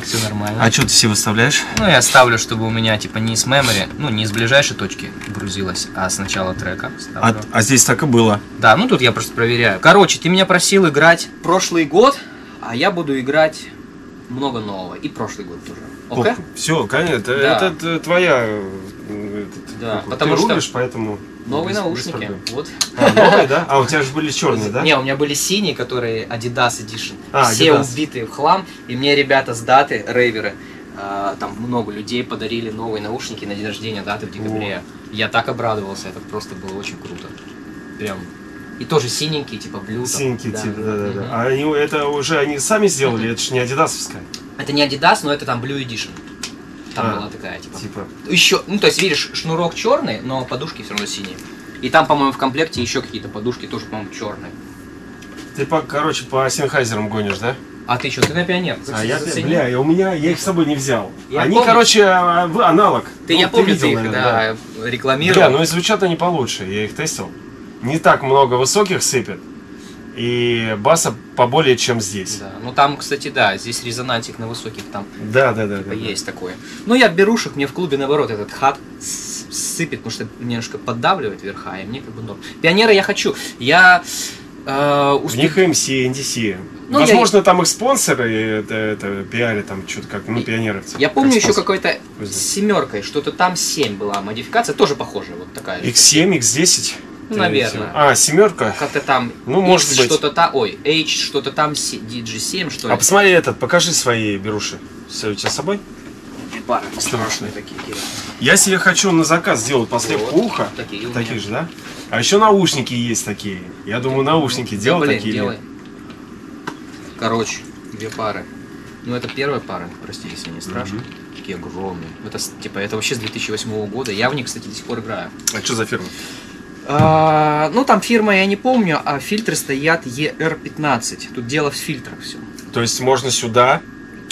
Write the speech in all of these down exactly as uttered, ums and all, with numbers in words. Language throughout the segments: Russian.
все нормально. А что ты себе выставляешь? Ну, я ставлю, чтобы у меня, типа, не с memory, ну, не с ближайшей точки грузилось, а с начала трека. А, а здесь так и было? Да, ну тут я просто проверяю. Короче, ты меня просил играть прошлый год, а я буду играть много нового. И прошлый год тоже. Окей? Все, конечно, Да. это, это твоя... Этот, Да, какой, потому ты что рулишь, поэтому... Новые без- без наушники. проблем. Вот. А, новые, да? А у тебя же были черные, да? Не, у меня были синие, которые Adidas Edition. А, Все Adidas. убитые в хлам. И мне ребята с даты, рейверы, а, там много людей подарили новые наушники на день рождения даты в декабре. Я так обрадовался, это просто было очень круто. Прям. И тоже синенькие, типа блю. Синенькие, да, типа, да, да, да, мгм. да. А они, это уже они сами сделали, Мгм. это же не адидасовская. Это не Adidas, но это там Blue Edition. Там А, была такая, типа. Типа. Еще, ну то есть видишь, шнурок черный, но подушки все равно синие. И там, по-моему, в комплекте еще какие-то подушки тоже, по-моему, черные. Ты, по, короче, по Сенхайзерам гонишь, да? А ты что, ты на пионер? А я, Зацени. бля, я- у меня, я их с собой не взял. Я Они, помню. короче, а, в- аналог. Ты, Ну, я помню, видел, ты их, наверное, да, рекламировал. Бля, ну и звучат они получше, я их тестил. Не так много высоких сыпет. И баса поболее, чем здесь. Да, ну там, кстати, да, здесь резонансик на высоких там Да, да, да. типа, да, есть такое. Ну я берушек, мне в клубе наоборот этот хат с- сыпет, потому что немножко поддавливает верха, и мне как бы норм. Пионера я хочу. Я э, да. В успе- них эм си, эн ди си. Ну, Возможно, я- там их спонсоры, это, это пиарят там что-то как, ну, пионеровцы. Я помню как еще спонсор. какой-то Пусть да. с семеркой, что-то там семь была модификация, тоже похожая, вот такая. же. икс семь, икс десять? Ну, наверное. А, семерка? Как-то там Ну, может X быть. что-то там, ой, H что-то там, ди джи семь что ли. А посмотри этот, покажи свои беруши. Все у тебя с собой? Пара страшные такие, Кирилл. Я себе хочу на заказ сделать последку Вот, уха. такие у Такие меня. же, да? А еще наушники есть такие. Я думаю, наушники Да, делать блин, такие. делай. Короче, две пары. Ну это первая пара, прости, если не страшно. Мгм. Такие огромные. Это с- типа это вообще с две тысячи восьмого года. Я в них, кстати, до сих пор играю. А что за фирма? А, ну там фирма я не помню, а фильтры стоят и эр пятнадцать. Тут дело в фильтрах все. То есть можно сюда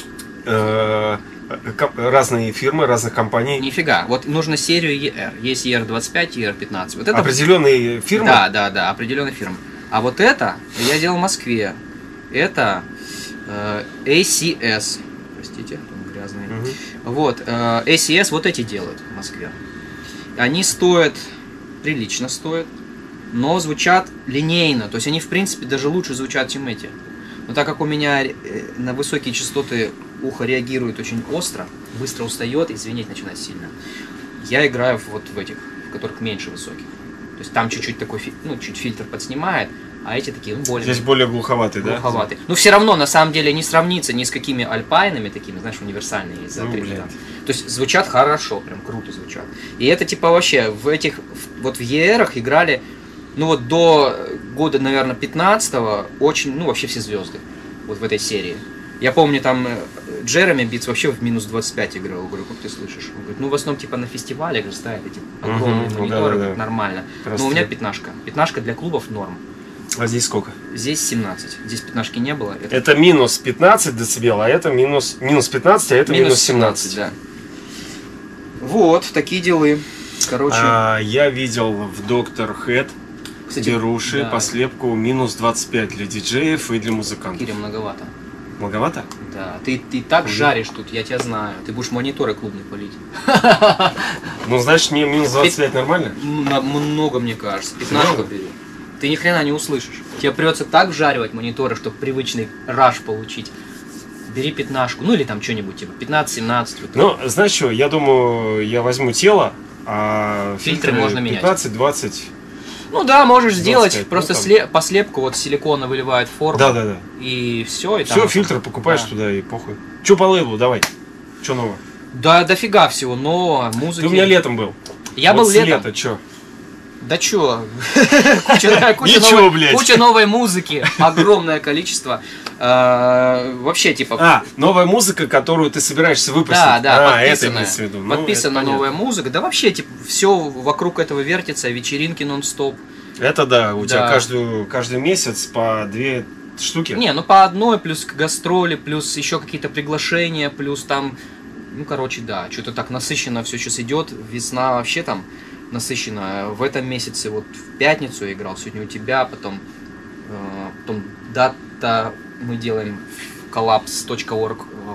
э, ко- разные фирмы, разных компаний, Нифига. Вот нужно серию и эр. Есть и эр двадцать пять, и эр пятнадцать. Вот это определенные фирмы. Да, да, да, определенная фирма. А вот это я делал в Москве. Это э, эй си эс. Простите, там грязные. Мгм. Вот, э, эй си эс вот эти делают в Москве. Они стоят, прилично стоят, но звучат линейно. То есть они, в принципе, даже лучше звучат, чем эти. Но так как у меня э, на высокие частоты ухо реагирует очень остро, быстро устает и звенеть начинает сильно, я играю вот в этих, в которых меньше высоких. То есть там чуть-чуть такой, фи- ну, чуть фильтр подснимает, а эти такие, ну, более... Здесь более глуховатый, да? глуховатые. Но все равно, на самом деле, не сравнится ни с какими альпайнами такими, знаешь, универсальные из-за Ну, три блин. там. То есть звучат хорошо, прям круто звучат. И это типа вообще в этих, в- вот в и эр-ах играли, ну вот до года, наверное, пятнадцатого очень, ну вообще все звезды вот в этой серии. Я помню, там э, Джереми Битс вообще в минус двадцать пять играл. Я говорю, как ты слышишь? Он говорит, ну в основном типа на фестивалях же ставят эти огромные Мгм, мониторы, да-да-да. говорит, нормально. Как Но у меня раз пятнашка. Пятнашка для клубов норм. А здесь сколько? Здесь семнадцать. Здесь пятнашки не было. Это Это минус пятнадцать децибел, а это минус, минус пятнадцать, а это минус семнадцать. да. Вот, такие делы. Короче, А, я видел в Доктор Хэт кстати, беруши да, по слепку минус двадцать пять для диджеев и для музыкантов. Кире многовато. Многовато? Да, ты, ты так Мгм. жаришь тут, я тебя знаю. Ты будешь мониторы клубные полить. Ну, значит, не минус двадцать пять нормально? М- Много, мне кажется. Пятнашку Много? бери. Ты ни хрена не услышишь. Тебе придется так вжаривать мониторы, чтобы привычный раш получить. Бери пятнашку, ну или там что-нибудь типа пятнадцать-семнадцать. Вот. Ну, знаешь что, я думаю, я возьму тело, а Фильтры можно менять. пятнадцать-двадцать. Ну да, можешь сделать, двадцать пять, просто ну, там. сле- по слепку вот силикона выливает форму. Да-да-да. И все. И Все, там- фильтр покупаешь Да. туда и похуй. Че по лейблу, давай. Че нового? Да, дофига всего, но музыки... Ты у меня летом был. Я Вот был с летом. лета, че? Да чё? Куча, куча, Ничего, новой, блядь. куча новой музыки, огромное количество. Э, Вообще, типа... А, новая музыка, которую ты собираешься выпустить. Да, да, а, это подписанная, имеется в виду. Ну, подписана это новая музыка. Да вообще, типа, все вокруг этого вертится, вечеринки нон-стоп. понятно. Это да, у тебя Да. каждую, каждый месяц по две штуки. Не, ну по одной, плюс гастроли, плюс еще какие-то приглашения, плюс там... Ну, короче, да, что-то так насыщенно все сейчас идет. Весна вообще там насыщенно. В этом месяце, вот в пятницу я играл, сегодня у тебя, потом, э, потом дата мы делаем коллапс точка орг э,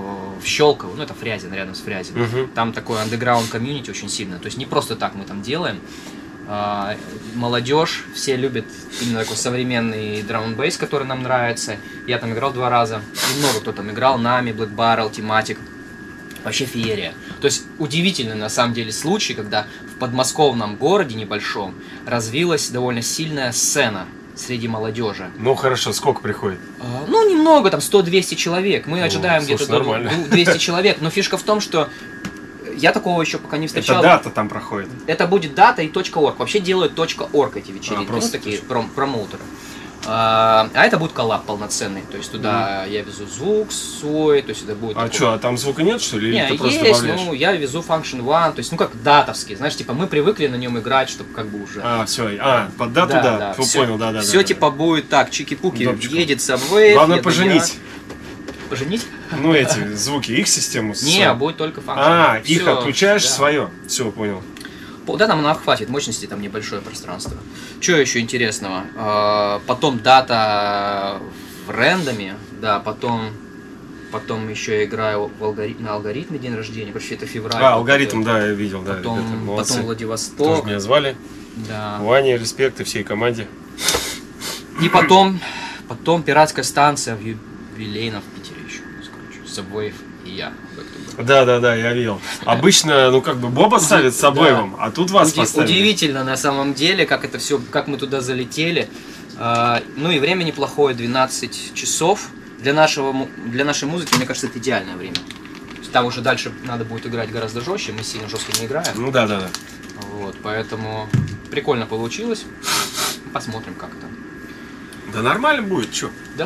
в Щелково, ну это Фрязино, рядом с Фрязино. Угу. Там такой андеграунд комьюнити очень сильно. То есть не просто так мы там делаем. А, молодежь, все любят именно такой современный драм-н-бейс, который нам нравится. Я там играл два раза. И много кто там играл. Нами, Black Barrel, Thematic. Вообще феерия. То есть удивительный на самом деле случай, когда в подмосковном городе небольшом развилась довольно сильная сцена среди молодежи. Ну хорошо, сколько приходит? А, ну немного, там сто-двести человек. Мы ожидаем слушай, где-то нормально. двести человек. Но фишка в том, что я такого еще пока не встречал. Это дата там проходит? Это будет дата и .org. Вообще делают .org эти вечеринки. А, ну, такие пром промоутеры. А, а это будет коллаб полноценный. То есть туда mm. я везу звук свой. То есть это будет. А такой... что, а там звука нет, что ли? Или Не, ты просто есть, добавляешь? ну я везу Function One. То есть, ну как датовский. Знаешь, типа мы привыкли на нем играть, чтобы как бы уже. А, все, а, под дату, да. да. да. Фу, Все, понял, да, да. все да, типа да. будет так, чики-пуки, Удобчико. едет Subway. Главное еду поженить. я. Поженить? Ну эти звуки, их систему. Не, будет только Function. А, Всё, их отключаешь да. свое. Все, понял. Да, там нам хватит мощности, там небольшое пространство. Что еще интересного? А, потом дата в рендоме, да, потом, потом еще я играю в алгорит... на алгоритме день рождения, короче, это февраль. А, алгоритм, да, я видел, да. Потом, ребята, молодцы. потом Тоже Владивосток. меня звали. Да. Ваня, респект и всей команде. И потом, потом пиратская станция в юбилейном в Питере еще. Subway и я. Да, да, да, я видел. Обычно, ну как бы Боба ставит с обоевом, Да. а тут вас Уди- поставили. Удивительно на самом деле, как это все, как мы туда залетели. А, ну и время неплохое, двенадцать часов. Для, нашего, му- для нашей музыки, мне кажется, это идеальное время. То есть там уже дальше надо будет играть гораздо жестче, мы сильно жестко не играем. Ну да, да, да. Вот, поэтому прикольно получилось. Посмотрим, как это. Да нормально будет, чё? Да?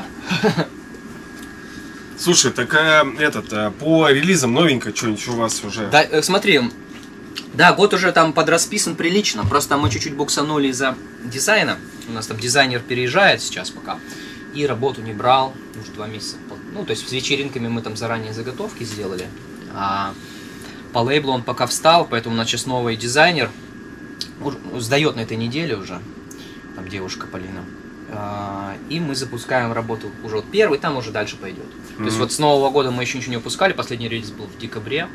Слушай, так э, этот, э, по релизам новенько что-нибудь у вас уже? Да, э, смотри, да, год уже там подрасписан прилично, просто мы чуть-чуть буксанули из-за дизайна. У нас там дизайнер переезжает сейчас пока, и работу не брал уже два месяца. Ну, то есть с вечеринками мы там заранее заготовки сделали, а по лейблу он пока встал, поэтому у нас сейчас новый дизайнер, сдает на этой неделе уже, там девушка Полина. И мы запускаем работу уже вот первый, там уже дальше пойдет. Mm-hmm. То есть вот с Нового года мы еще ничего не выпускали, последний релиз был в декабре.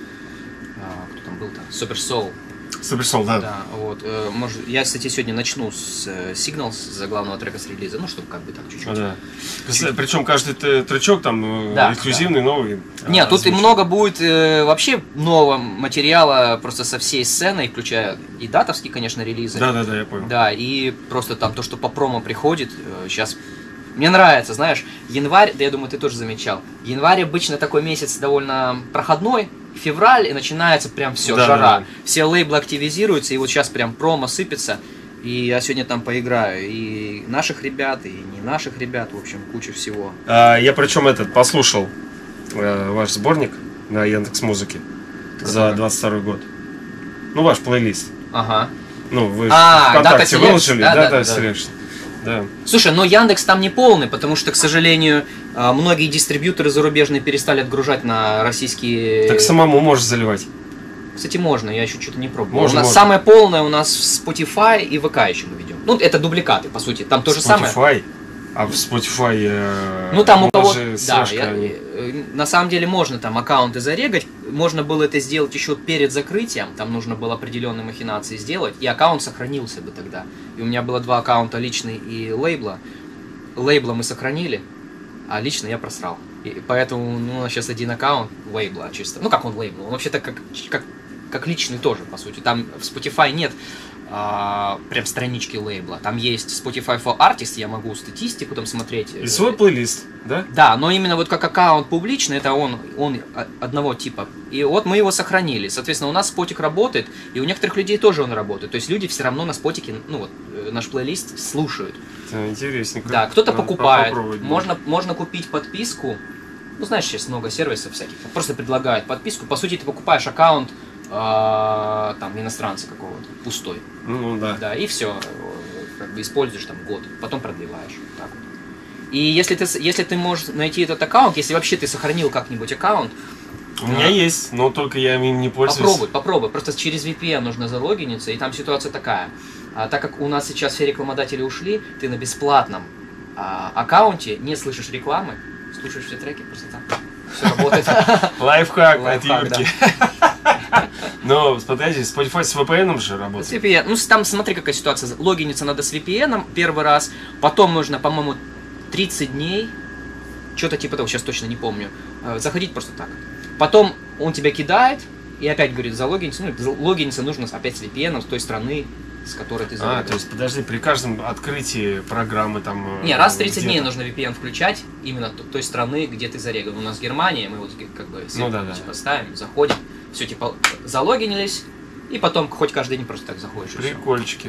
А, кто там был-то? Super Soul. Super Soul, да. Да, вот. Э, может, я, кстати, сегодня начну с э, Signals, за главного трека с релиза, ну, чтобы как бы так чуть-чуть. А, да. Чуть... Причем каждый тречок там да, эксклюзивный, да. новый. Нет, а, тут озвучен. и много будет э, вообще нового материала, просто со всей сценой, включая и датовские, конечно, релизы. Да, да, да, я понял. Да, и просто там то, что по промо приходит, э, сейчас... Мне нравится, знаешь, январь, да я думаю, ты тоже замечал, январь обычно такой месяц довольно проходной, февраль, и начинается прям все, да, жара. Да. Все лейблы активизируются, и вот сейчас прям промо сыпется, и я сегодня там поиграю, и наших ребят, и не наших ребят, в общем, куча всего. А, я причем этот послушал э, ваш сборник на Яндекс.Музыке за двадцать второй год. Ну, ваш плейлист. Ага. Ну, вы А, ВКонтакте Data выложили, Select, да, да, да, да, да. Selection. Да. Слушай, но Яндекс там не полный, потому что, к сожалению, многие дистрибьюторы зарубежные перестали отгружать на российские... Так самому можешь заливать. Кстати, можно, я еще что-то не пробовал. Можно, у нас можно. самое полное у нас в Spotify и ВК еще мы ведем. Ну, это дубликаты, по сути. Там то же самое. Spotify. А в Spotify э, Ну, там у кого... же Да, слежка, я- они- э, на самом деле можно там аккаунты зарегать. Можно было это сделать еще перед закрытием. Там нужно было определенные махинации сделать. И аккаунт сохранился бы тогда. И у меня было два аккаунта, личный и лейбла. Лейбла мы сохранили, а лично я просрал. И поэтому ну, у нас сейчас один аккаунт лейбла чисто. Ну, как он лейбл? Он вообще-то как, как, как личный тоже, по сути. Там в Spotify нет а, прям странички лейбла. Там есть Spotify for Artists, я могу статистику там смотреть. И свой плейлист, да? Да, но именно вот как аккаунт публичный, это он, он одного типа. И вот мы его сохранили. Соответственно, у нас спотик работает, и у некоторых людей тоже он работает. То есть люди все равно на спотике, ну вот, э, наш плейлист слушают. Это интересненько. Да, кто-то Надо покупает. попробовать будет. Можно, можно купить подписку. Ну, знаешь, сейчас много сервисов всяких. Просто предлагают подписку. По сути, ты покупаешь аккаунт э, там иностранца какого-то, пустой. Ну да. Да, и все. Как бы используешь там год, потом продлеваешь. Вот так вот. И если ты, если ты можешь найти этот аккаунт, если вообще ты сохранил как-нибудь аккаунт, У меня есть, но только я им не пользуюсь. попробуй, попробуй. Просто через ви пи эн нужно залогиниться, и там ситуация такая. А, так как у нас сейчас все рекламодатели ушли, ты на бесплатном а, аккаунте не слышишь рекламы, слушаешь все треки просто так. все работает. Лайфхак от Лайфхак, Юрки. Но, подожди, Spotify с ви пи эн же С работает. ви пи эн. Ну, там смотри, какая ситуация. Логиниться надо с ви пи эн первый раз, потом нужно, по-моему, тридцать дней, что-то типа того, сейчас точно не помню, заходить просто так. Потом он тебя кидает и опять говорит, залогиниться. Ну, логиниться нужно опять с ви пи эн с той страны, с которой ты залогинился. А, то есть, подожди, при каждом открытии программы там... Не, раз в тридцать дней нужно ви пи эн включать именно той страны, где ты зареган. У нас Германия, мы вот как бы ну, да, да. типа, ставим, заходим, все типа залогинились, и потом хоть каждый день просто так заходишь. Прикольчики.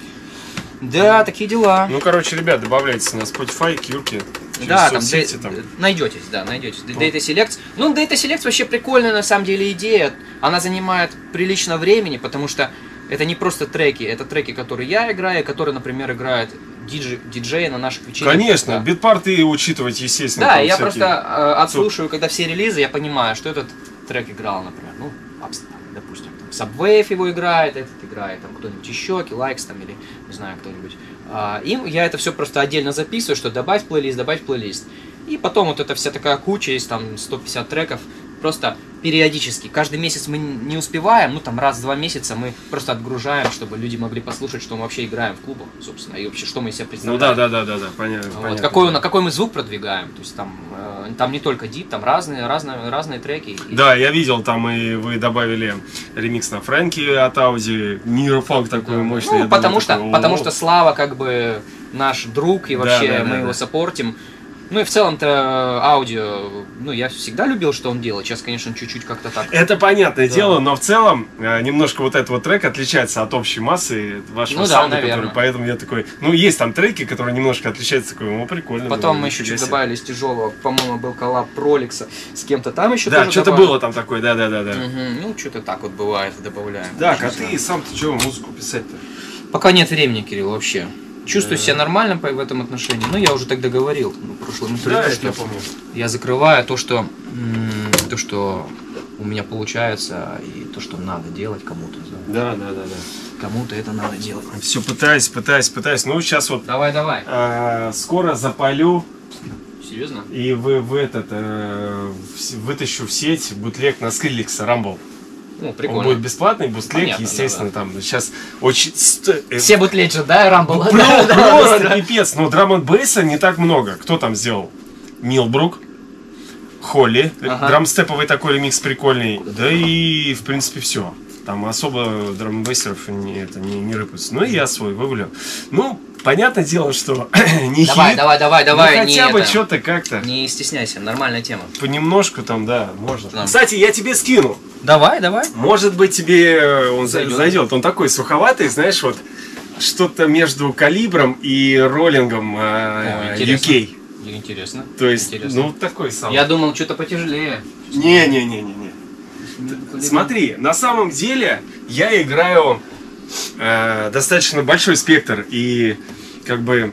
Да, такие дела. Ну, короче, ребят, добавляйтесь на Spotify, к Юрке. Да, там, соцсети, дей- там. найдетесь, да, найдетесь. Data Select. Ну, Data Select вообще прикольная на самом деле идея. Она занимает прилично времени, потому что это не просто треки, это треки, которые я играю, которые, например, играют диджей, диджеи на наших вечеринках. Конечно, Да. битпарты учитывать, естественно. Да, там я всякие. просто э, отслушиваю, когда все релизы, я понимаю, что этот трек играл, например, ну, абс- там, допустим, там, Subwave его играет, этот играет, там кто-нибудь еще, Killlikes там, или, не знаю, кто-нибудь. А, им я это все просто отдельно записываю, что добавь в плейлист, добавь в плейлист. И потом вот эта вся такая куча, есть там сто пятьдесят треков, просто периодически. Каждый месяц мы не успеваем, ну там раз в два месяца мы просто отгружаем, чтобы люди могли послушать, что мы вообще играем в клубах, собственно, и вообще, что мы из себя Ну представляем. да, да, да, да, да, понятно. Вот, понятно. какой, на какой мы звук продвигаем, то есть там, э, там не только дип, там разные, разные, разные треки. И- Да, я видел, там и вы добавили ремикс на Фрэнки от Ауди, нейрофанк такой Да. мощный. Ну, я потому думаю, что, такой, потому о. что Слава как бы наш друг, и Да, вообще да, да, мы да. его саппортим. Ну и в целом-то аудио, ну я всегда любил, что он делает. Сейчас, конечно, чуть-чуть как-то так. Это понятное Да. дело, но в целом э, немножко вот этот вот трек отличается от общей массы вашего Ну да, саунда, наверное. который, поэтому я такой, ну есть там треки, которые немножко отличаются, такой, ну прикольно. Потом ну, мы еще нифига что-то себе. добавили из тяжелого. По-моему, был коллаб Проликса с кем-то там еще. Да, тоже что-то добавили. было там такое, да, да, да, да. Мгм. Ну, что-то так вот бывает, добавляем. Так, Не а знаю. ты сам-то чего музыку писать-то? Пока нет времени, Кирилл, вообще. Чувствую Да. себя нормально по- в этом отношении. Ну, я уже тогда говорил ну, в прошлом интервью, Да, что я помню. я закрываю то, что м, то, что у меня получается, и то, что надо делать кому-то. да. Да, да, да, да. Кому-то это надо делать. Все пытаюсь, пытаюсь, пытаюсь. Ну, сейчас вот Давай, давай. э, скоро запалю Серьезно? и вы в этот э, в- вытащу в сеть бутлег на Скриллекса Рамбл. Ну, Он прикольно. будет бесплатный, бутлег, Понятно, естественно, да, там сейчас очень... ст- э, Все будут лечь, да, Рамбл? Про- Просто пипец, но драм н бейса не так много. Кто там сделал? Нил Брук, Холли, Ага. драмстеповый такой ремикс прикольный. Да и, в принципе, все. Там особо драм н бейсеров не, это, не, не рыпаются. Ну и я свой вывалил. Ну, понятное дело, что не Давай, хит, давай, давай, но давай. хотя не бы это, что-то как-то. Не стесняйся, нормальная тема. Понемножку там, да, можно. Да. Кстати, я тебе скину. Давай, давай. Может быть, тебе э, он Зайдет. зайдет. Он такой суховатый, знаешь, вот что-то между калибром и роллингом э, О, ю кей. Интересно. То есть, Интересно. ну, такой сам. Я думал, что-то потяжелее. Не-не-не-не-не. Смотри, на самом деле я играю э, достаточно большой спектр. И как бы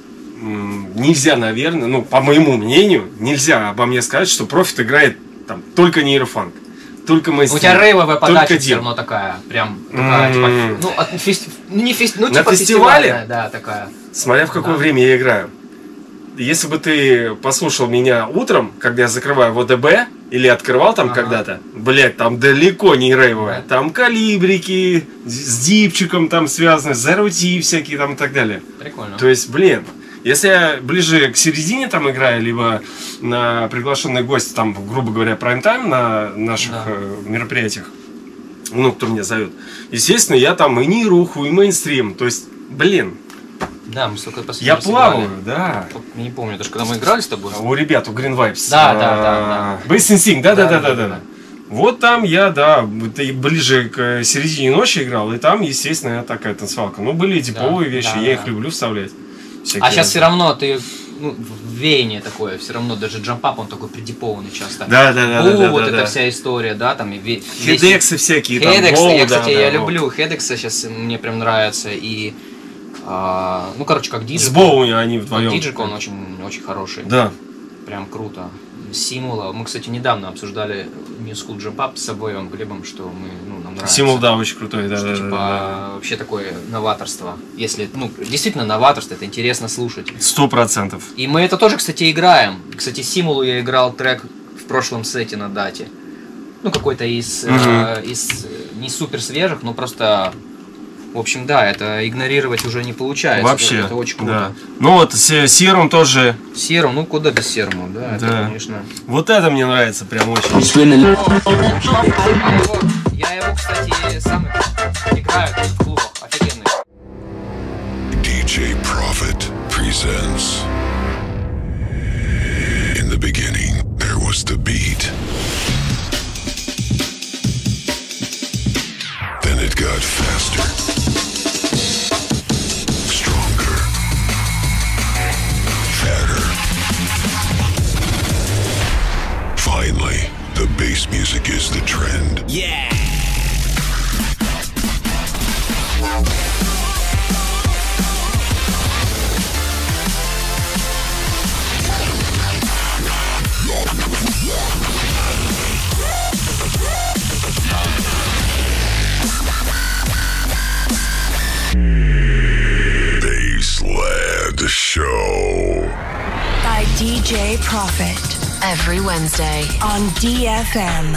м, нельзя, наверное, ну, по моему мнению, нельзя обо мне сказать, что Профит играет там только нейрофанк. Только мы У тебя рейвовая подача только все дем. равно такая, прям такая, типа, М. ну, от фест- ну, не фест... ну, На типа фестивале? фестивальная, да, такая. Смотря в какое Да. время я играю. Если бы ты послушал меня утром, когда я закрываю в о дэ бэ, или открывал там Ага. когда-то, блядь, там далеко не рейвовая. Да. Там калибрики, с дипчиком там связаны, зарути всякие там и так далее. Прикольно. То есть, блин, если я ближе к середине там играю, либо на приглашенный гость, там, грубо говоря, прайм-тайм на наших Да. э, мероприятиях, ну, кто меня зовет, естественно, я там и нейруху, и мейнстрим. То есть, блин, Да, мы столько последний я раз плаваю, играли. да. Я не помню, даже когда мы играли с тобой. У ребят, у Green Vibes. Да, да, да, да. Bass Instinct, да, да, да, да, да, да, да. Вот там я, да, это и ближе к середине ночи играл, и там, естественно, такая танцевалка. Ну, были и диповые Да, вещи, да, я да. их люблю вставлять. Всякие А сейчас разные. все равно ты, ну, веяние такое, все равно даже джампап, он такой придипованный часто. Да, да, да, Бу, да, да, вот да, эта да. вся история, да, там и ве- весь- Хедексы всякие, там, Хедекс, Боу, я, да, кстати, да, я вот. люблю Хедекса, сейчас мне прям нравится, и, а, ну, короче, как диджик. С Боу они Как вдвоем. диджик он очень, очень хороший, Да. прям круто. Симула, мы, кстати, недавно обсуждали New School Jump Up с Обоевым Глебом, что мы, ну, нам нравится. Симул, да, очень крутой, да, Что, да, типа, да, вообще такое новаторство. Если, ну, действительно новаторство, это интересно слушать. да. Сто процентов. И мы это тоже, кстати, играем. Кстати, Симулу я играл трек в прошлом сете на дате. Ну, какой-то из, Мгм. э, из не супер свежих, но просто... В общем, да, это игнорировать уже не получается. Вообще, Это, это очень круто. да. Ну вот с серум тоже. Серум, ну куда без серума, да, это, Да. конечно. Вот это мне нравится прям очень. Я его, кстати, сам играю в клубах, офигенный. ди джей Prophet presents. In the beginning, there was the beat. Then it got faster, stronger, fatter. Finally, the bass music is the trend. Yeah. Bassland Show. By D J Prophet. Every Wednesday On D F M.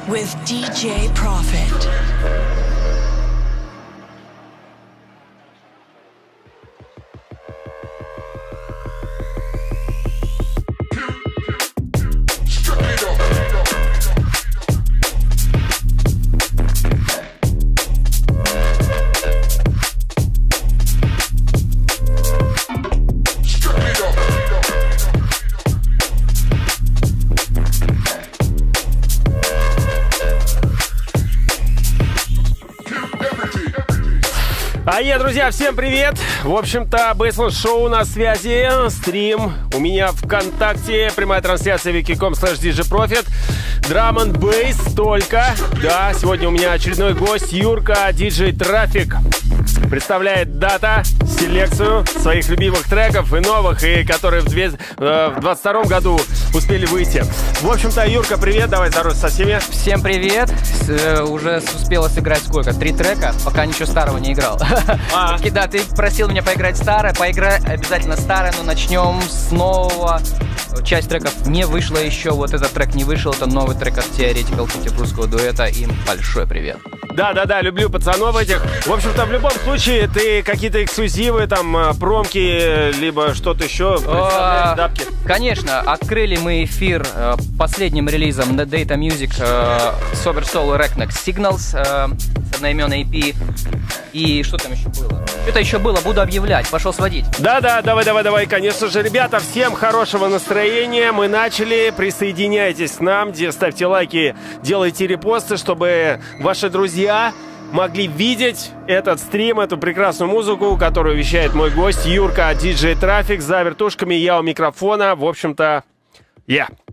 with ди джей Profit. А я, друзья, всем привет! В общем-то, Baseline Show на связи, стрим у меня ВКонтакте, прямая трансляция вики точка ком слэш ди джей профит, Drum and Bass только. Да, сегодня у меня очередной гость Юрка, диджей Трафик. Представляет дата, селекцию своих любимых треков и новых, и которые в двадцать втором году успели выйти. В общем-то, Юрка, привет, давай здороваться со всеми. Всем привет. С, э, уже успела сыграть сколько? Три трека, пока ничего старого не играл. А. Да, ты просил меня поиграть старое, поиграй обязательно старое, но начнем с нового. Часть треков не вышла еще, вот этот трек не вышел, это новый трек от Theoretical петербургского дуэта, им большой привет. Да-да-да, люблю пацанов этих. В общем-то, в любом случае, ты какие-то эксклюзивы, там, промки, либо что-то еще представляешь, дапки? Конечно, открыли мы эфир э, последним релизом на Data Music э, Sober Soul Recnex Signals, э, с одноименной и пи. И что там еще было? Это еще было, буду объявлять, пошел сводить. Да-да, давай-давай-давай, конечно же, ребята, всем хорошего настроения. Мы начали, присоединяйтесь к нам, ставьте лайки, делайте репосты, чтобы ваши друзья могли видеть этот стрим, эту прекрасную музыку, которую вещает мой гость Юрка, диджей Трафик, за вертушками, я у микрофона. В общем-то, я. Yeah.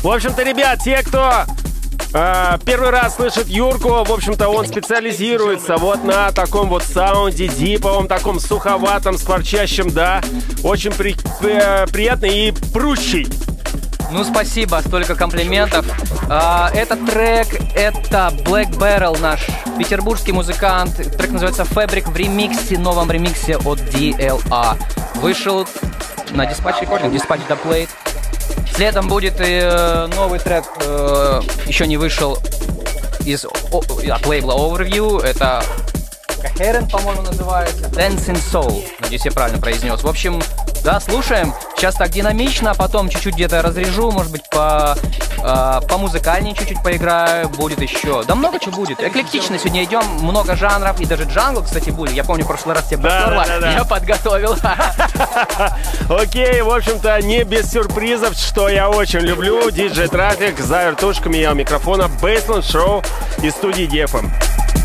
общем-то, ребят, те, кто э, первый раз слышит Юрку, в общем-то, он специализируется вот на таком вот саунде диповом, таком суховатом, скворчащем, да. Очень при, э, приятный и прущий. Ну, спасибо, столько комплиментов. А, этот трек, это Black Barrel, наш петербургский музыкант. Трек называется Fabric в ремиксе, новом ремиксе от ди эл ар. Вышел на Dispatch Recording, Dispatch The Plate. Следом будет и э, новый трек, э, еще не вышел, из, о, от лейбла Overview. Это Coherent, по-моему, называется. Dancing Soul, надеюсь, я правильно произнес. В общем, да, слушаем. Сейчас так динамично, потом чуть-чуть где-то разрежу, может быть, по, э, по музыкальнее чуть-чуть поиграю. Будет еще. Да много чего будет. Эклектично сегодня идем, много жанров, и даже джангл, кстати, будет. Я помню, в прошлый раз тебе да, потерла, да, да, да. я подготовил. Окей, в общем-то, не без сюрпризов, что я очень люблю. Диджей Трафик за вертушками, я у микрофона. Baseline Show из студии ди эф эм.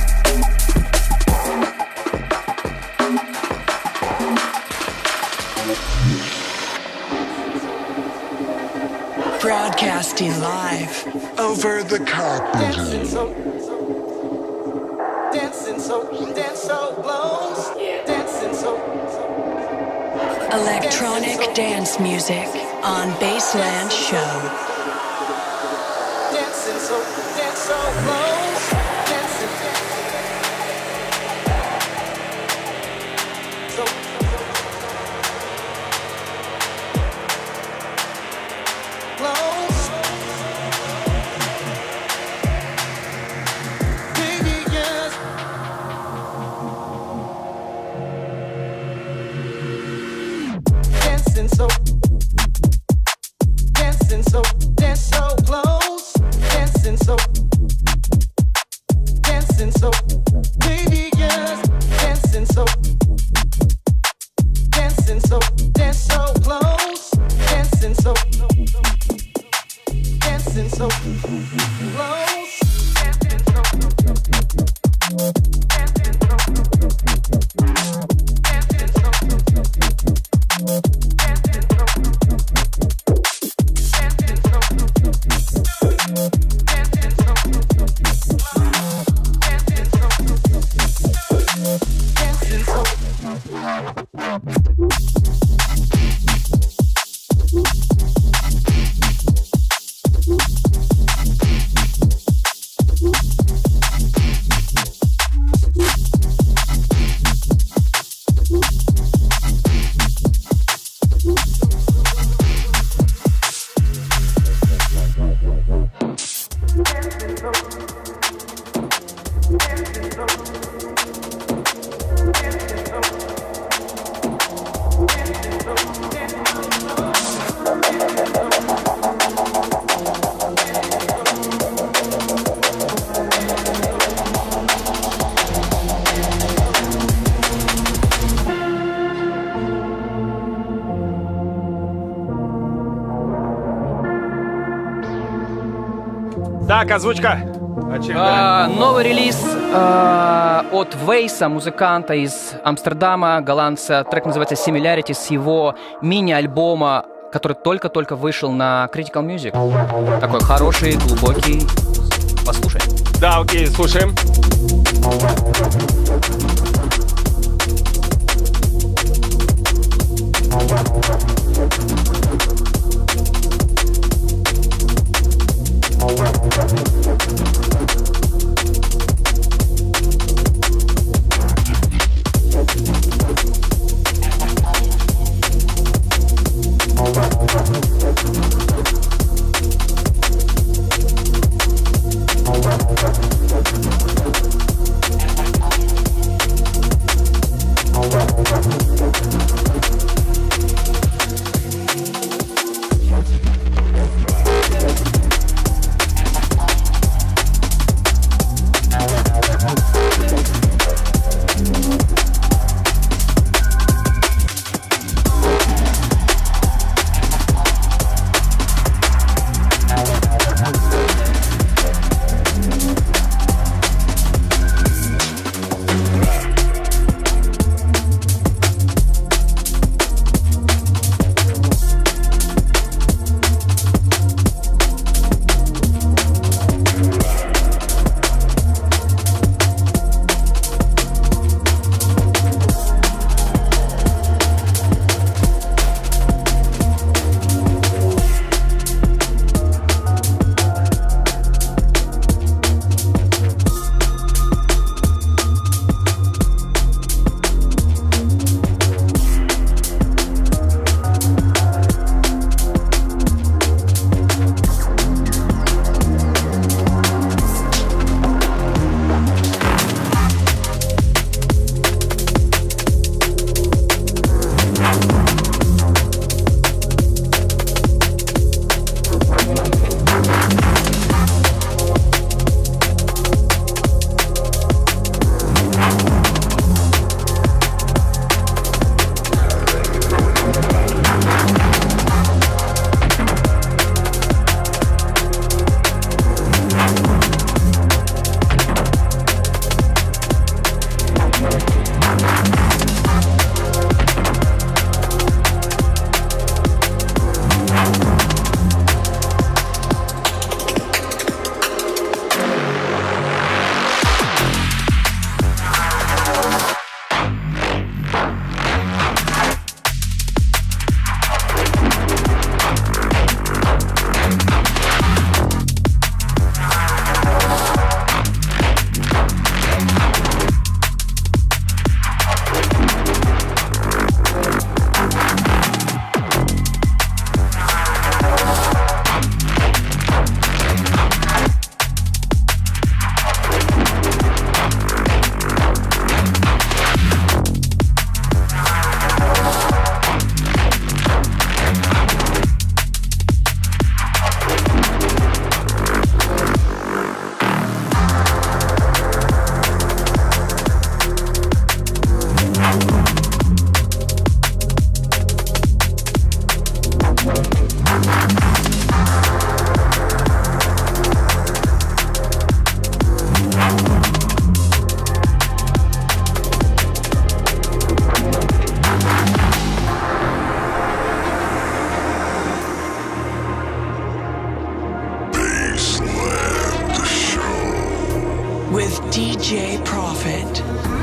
Broadcasting live over the carpet. Dancing so, dancing so, dance so close. Dancing so. Electronic dance music on Baseland Show. Dancing so, dance so close. Dancing so. Close. Baby, yes. Dancing so. Dancing so. Dance so close. Dancing so. Dancing so. Baby, yes. Dancing so. Dancing so. Dance so close. Dancing so. Dancing so close. Dancing so. Dancing so. Dancing so. Dancing so. Dancing so. Dancing so. Dancing so. Так, озвучка. А, новый релиз а, от Вейса, музыканта из Амстердама, голландца. Трек называется Similarity, с его мини-альбома, который только-только вышел на Critical Music. Такой хороший, глубокий. Послушай. Да, окей, слушаем. with ди джей Profit.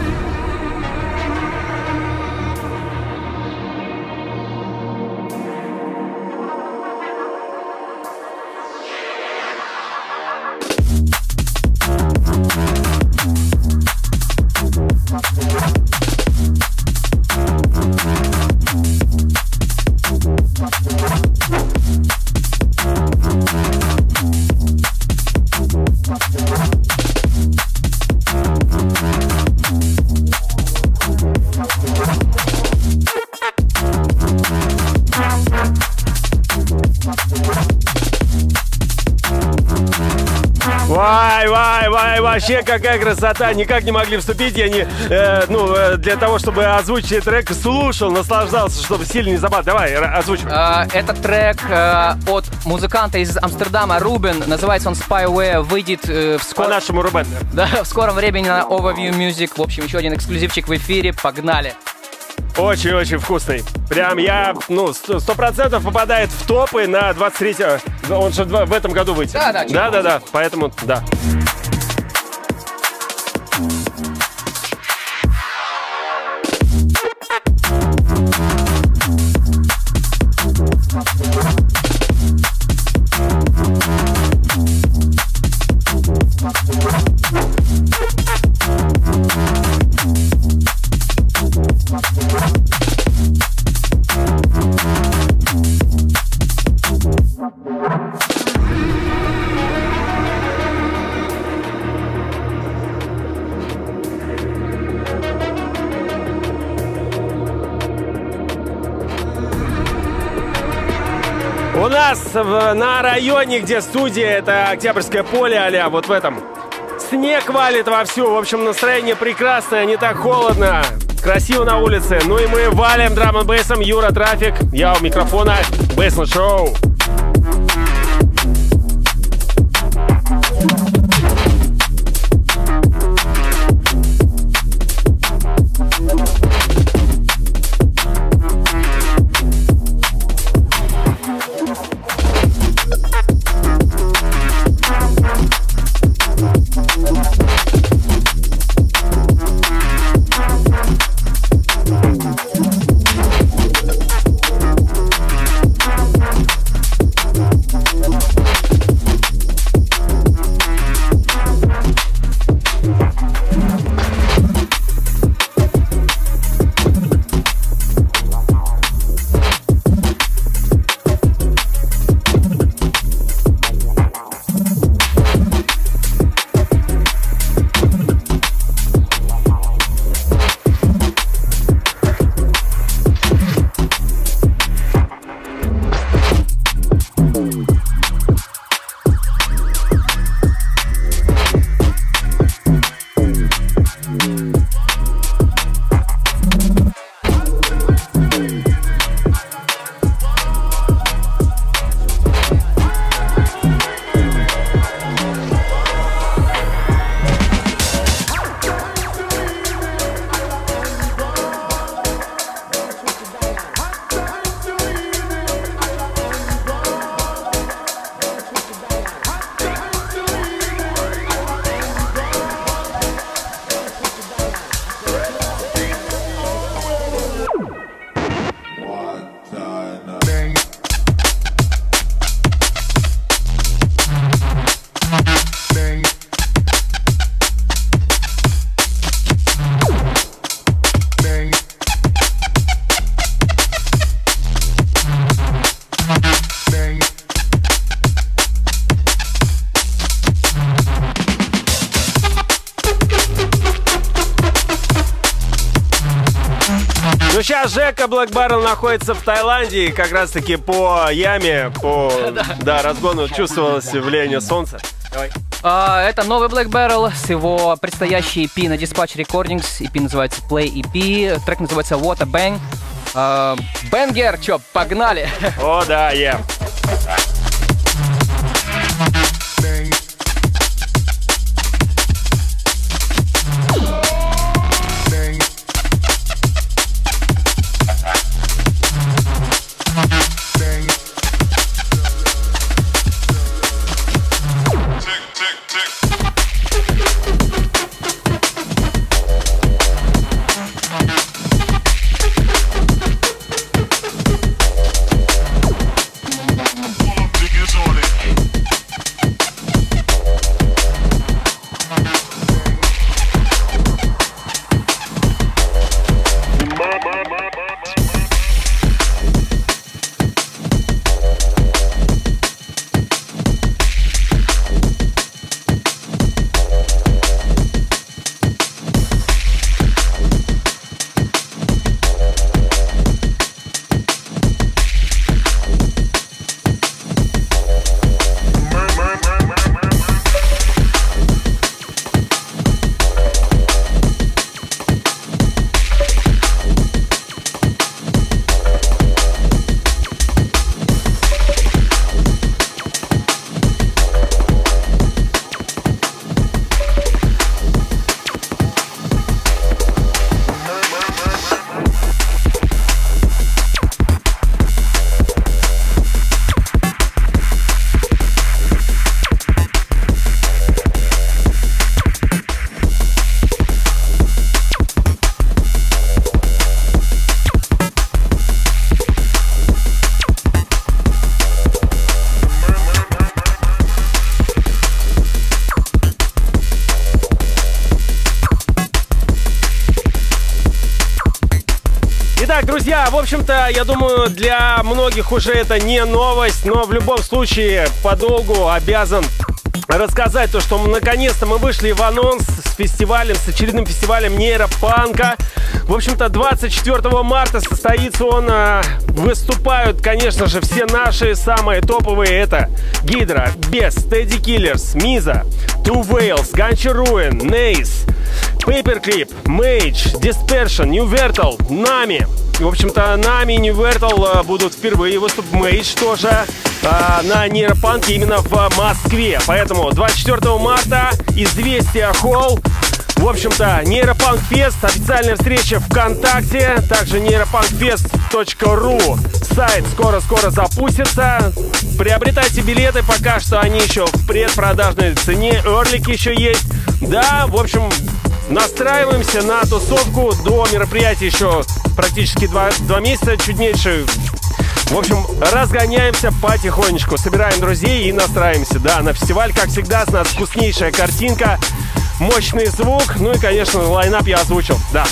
Вай, вай, вай, вообще какая красота. Никак не могли вступить. Я не, э, ну, э, для того, чтобы озвучить трек, слушал, наслаждался, чтобы сильно не забыть. Давай, озвучивай. Uh, этот трек uh, от музыканта из Амстердама Рубен, называется он Spyware, выйдет uh, в, скор... По-нашему Рубен. да, в скором времени на Overview Music. В общем, еще один эксклюзивчик в эфире. Погнали! Очень-очень вкусный. Прям я, ну, сто процентов попадает в топы на двадцать третье. Он же в этом году выйдет. Да, да, да, да, да. Поэтому, да. У нас в, на районе, где студия, это Октябрьское поле, а-ля, вот в этом. Снег валит вовсю, в общем, настроение прекрасное, не так холодно, красиво на улице. Ну и мы валим драм-н-бейсом, Юра Трафик, я у микрофона, Бейсленд Шоу. Сейчас Жека Black Barrel находится в Таиланде, и как раз таки по яме, по да, разгону чувствовалось влияние солнца. Давай. Uh, это новый Black Barrel с его предстоящей и пи на Dispatch Recordings. и пи называется Play и пи, трек называется What a Bang. Uh, Бенгер, чё, погнали! О, да, е. Yeah. Tick, tick, tick. Итак, друзья, в общем-то, я думаю, для многих уже это не новость, но в любом случае по долгу обязан рассказать то, что наконец-то мы вышли в анонс с фестивалем, с очередным фестивалем нейропанка. В общем-то, двадцать четвёртого марта состоится он. Выступают, конечно же, все наши самые топовые. Это Гидра, Бес, Steady Killers, Миза, Two Whales, Ганчи Руин, Нейс, Paperclip, Mage, Dispersion, New Vertal, Nami. В общем-то, Nami и New Vertal будут впервые выступать. Mage тоже а, на нейропанке именно в Москве. Поэтому двадцать четвёртого марта Известия Холл. В общем-то, Нейропанк Фест, официальная встреча ВКонтакте, также нейропанкфест точка ру сайт скоро-скоро запустится. Приобретайте билеты, пока что они еще в предпродажной цене, эрлики еще есть. Да, в общем, настраиваемся на тусовку, до мероприятия еще практически два, два месяца, чуть меньше. В общем, разгоняемся потихонечку, собираем друзей и настраиваемся, да, на фестиваль. Как всегда, с нас вкуснейшая картинка, мощный звук, ну и, конечно, лайнап я озвучил, да.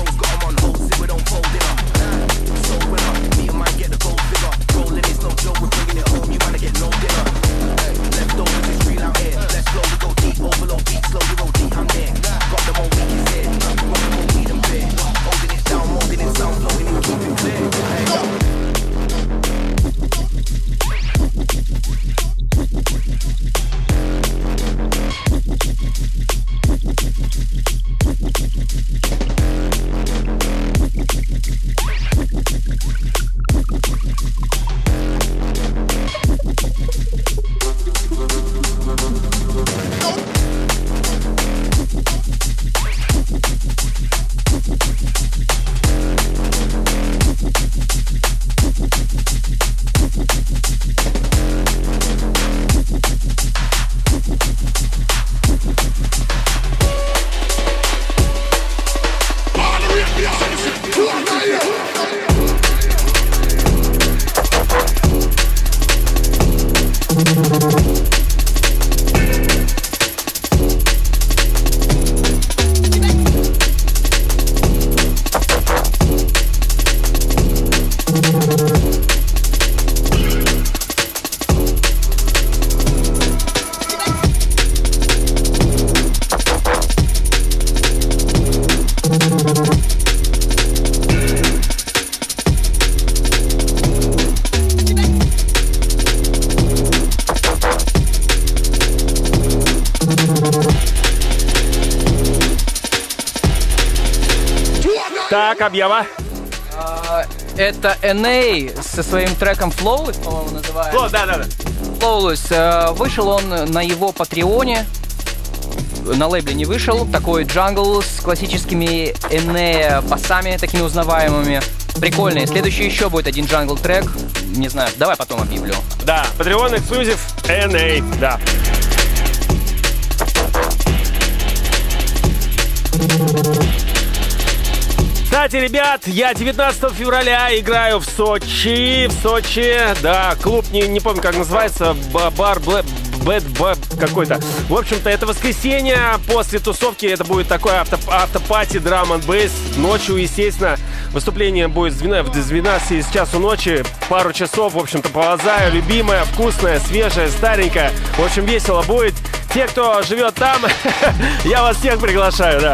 Joe Так, объява. Это эн эй со своим треком Flawless, по-моему, называется. О, да, да, да. Flawless. Вышел он на его патреоне. На лейбле не вышел. Такой джангл с классическими эн эй басами, такими узнаваемыми. Прикольный. Следующий еще будет один джангл трек. Не знаю, давай потом объявлю. Да, Patreon эксклюзив эн эй, да. Кстати, ребят, я девятнадцатого февраля играю в Сочи, в Сочи, да, клуб, не, не помню, как называется, бар, бэд, бэд, какой-то. В общем-то, это воскресенье, после тусовки это будет такой авто, автопати, драм н бейс, ночью, естественно, выступление будет с двенадцати часу ночи, пару часов, в общем-то, полазаю, любимая, вкусная, свежая, старенькая, в общем, весело будет. Те, кто живет там, я вас всех приглашаю, да.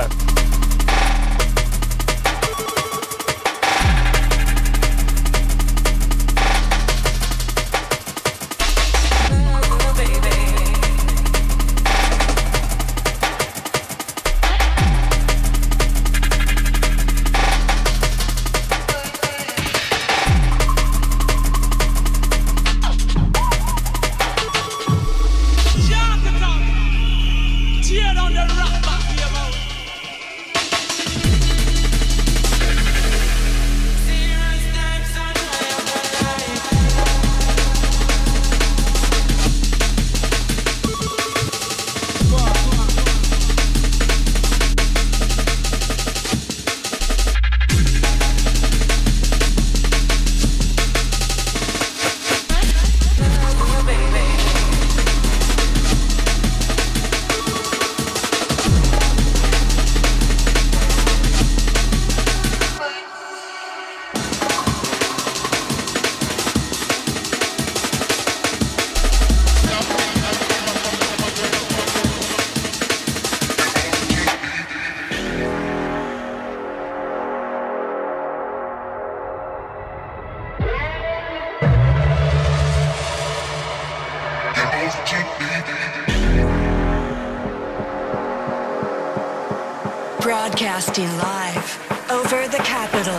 Broadcasting live over the capital.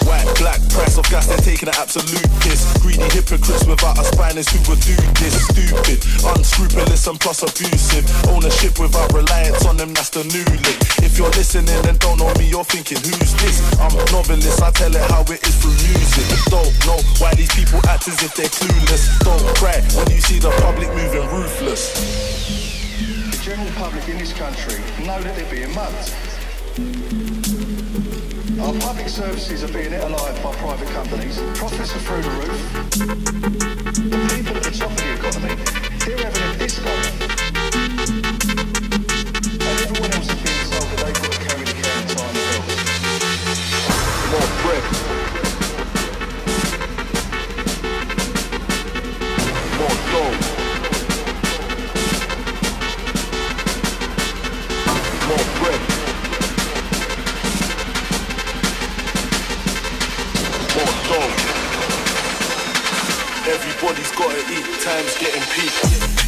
White, black, price of gas, they're taking an absolute piss. Greedy hypocrites without a spine is who would do this. Stupid, unscrupulous and plus abusive. Ownership without reliance on them, that's the new lick. If you're listening and don't know me, you're thinking, who's this? I'm a novelist, I tell it how it is through music. Don't know why these people act as if they're clueless. Don't cry when you see the public moving ruthless. The general public in this country know that they're being mugged. Our public services are being eaten alive by private companies. Profits are through the roof. The people at the top of the economy, they're having a disco. And everyone else is being told that they've got to carry the can and time themselves. More bread. More dough. More bread. More dough. Everybody's gotta eat, time's getting peaked.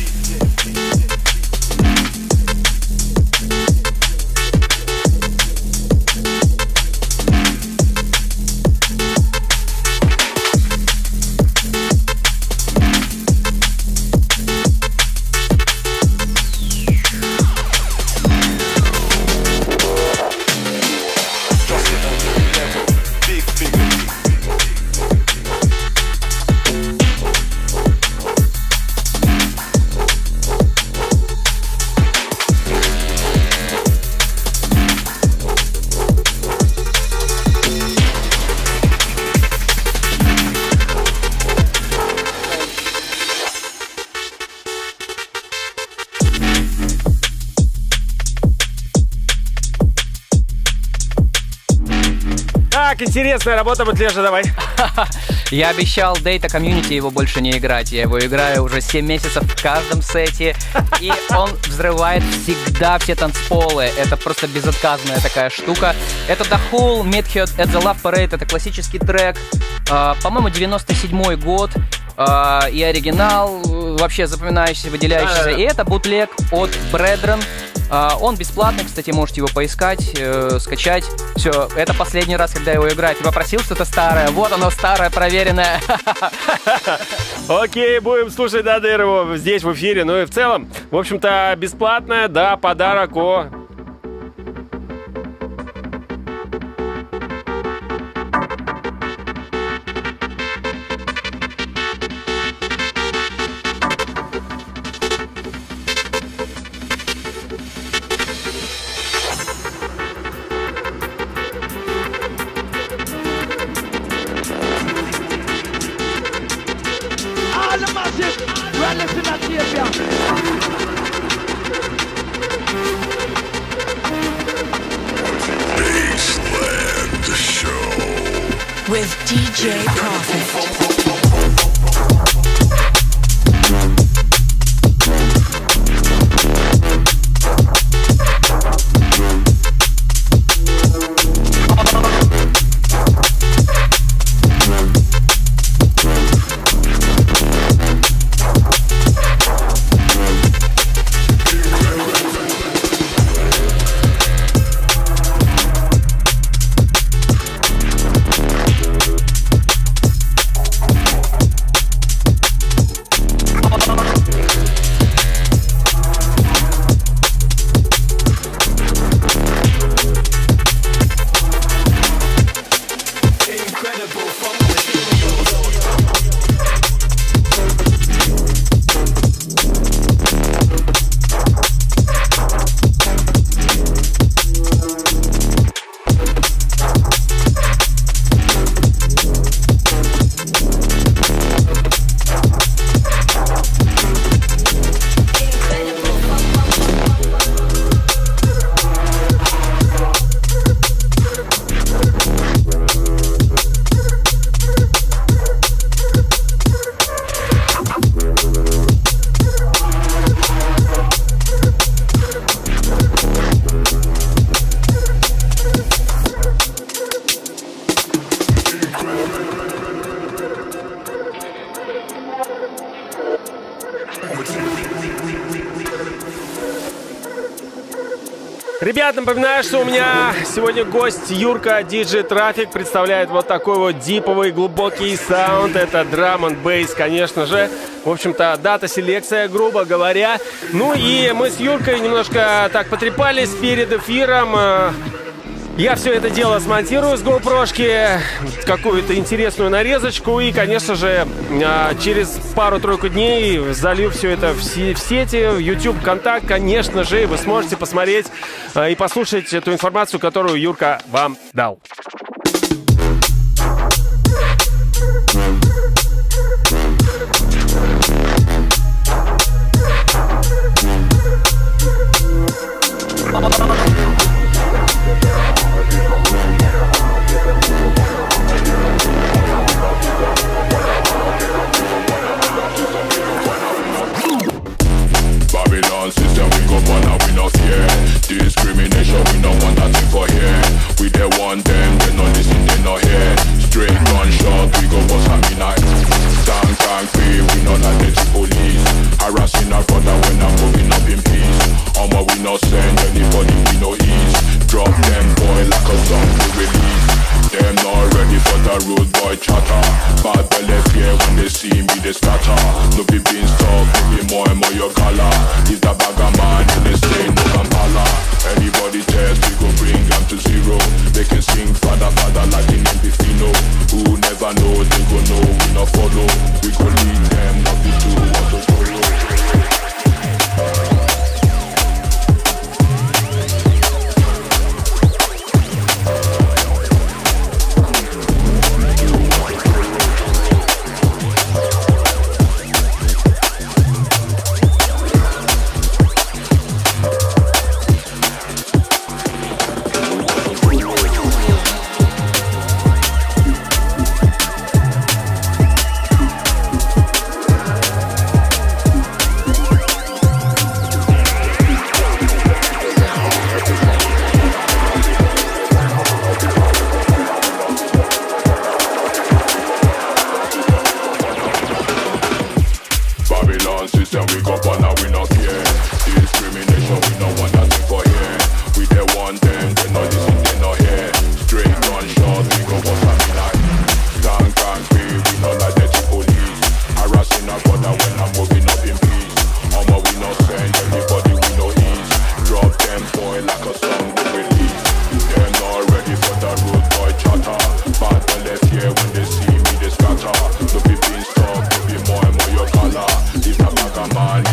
Так, интересная работа, Бутлежа, давай. Я обещал Data Community его больше не играть. Я его играю уже семь месяцев в каждом сете. И он взрывает всегда все танцполы. Это просто безотказная такая штука. Это The Whole, Meathead at the Love Parade. Это классический трек. Uh, по-моему, девяносто седьмой год. Uh, и оригинал вообще запоминающийся, выделяющийся. И это бутлег от Brethren. Uh, он бесплатный, кстати, можете его поискать, э, скачать. Все, это последний раз, когда я его играю. Ты попросил что-то старое, вот оно старое, проверенное. Окей, будем слушать Дадыр его здесь в эфире. Ну и в целом, в общем-то, бесплатное, да, подарок о... With ди джей Prophet. Ребят, напоминаю, что у меня сегодня гость Юрка, диджей Трафик, представляет вот такой вот диповый глубокий саунд. Это драм энд бейс, конечно же. В общем-то, дата-селекция, грубо говоря. Ну и мы с Юркой немножко так потрепались перед эфиром. Я все это дело смонтирую с GoPro-шки, какую-то интересную нарезочку, и, конечно же, через пару-тройку дней залью все это в сети, в YouTube, ВКонтакт, конечно же, вы сможете посмотреть и послушать эту информацию, которую Юрка вам дал. Discrimination, we don't want that thing for here. We they want them, they no listen, they no hear. Straight gunshot, we go bust a midnight. Tank, tank, pay, we no like the police. Harassing our brother when I'm moving up in peace. Omo, we no send anybody, we no ease. Drop them boy like a song to release. Them not ready for the rude boy chatter. Bad belly fear when they see me, they scatter. No be beanstalk, no be more and more your color. Is the bagger man in the stain, no Kampala. Anybody test, we go bring them to zero. They can sing father, father like in Pifino. Who never know, they go know, we no follow. We go lead them, not be too what to follow.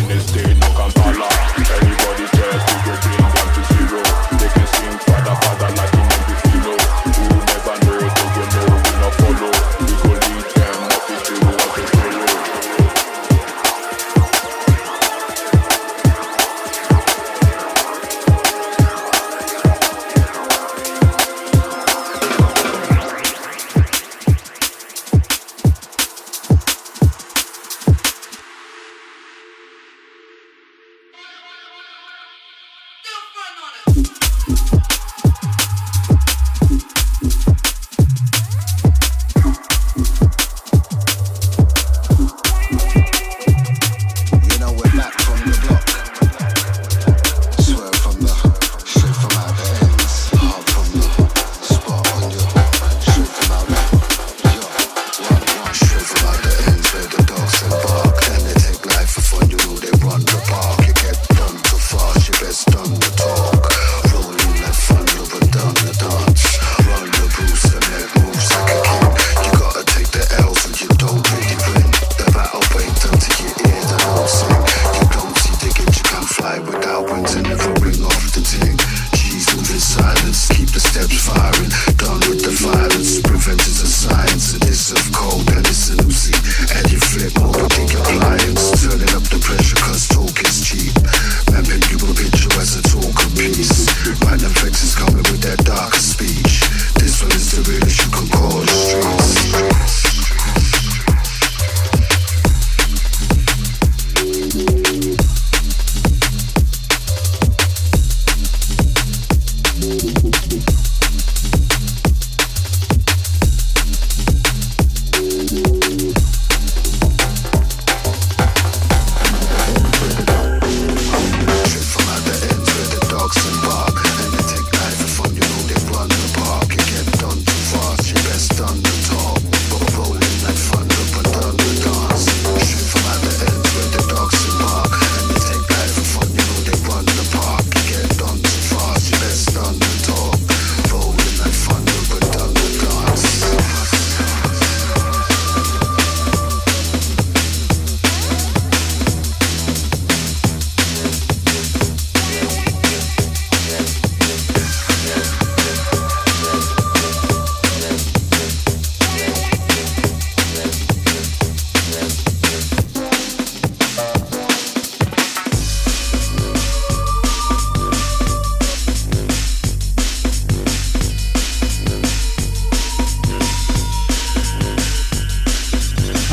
Father, father,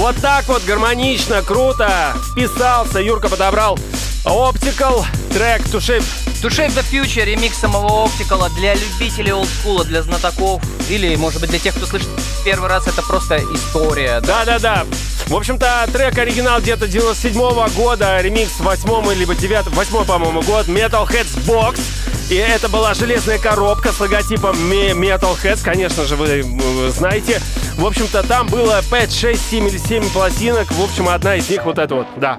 Вот так вот гармонично, круто вписался. Юрка подобрал Optical трек To Shape. To Shape the Future, ремикс самого Optical для любителей олдскула, для знатоков. Или, может быть, для тех, кто слышит первый раз, это просто история. Да-да-да. В общем-то, трек оригинал где-то девяносто седьмого года, ремикс восьмой либо девятый, восьмой, по-моему, год, Metalheadz Box. И это была железная коробка с логотипом Metalheadz, конечно же, вы знаете. В общем-то, там было пять, шесть, семь или семь пластинок. В общем, одна из них вот эта вот, да.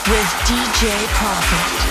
with D J Prophet.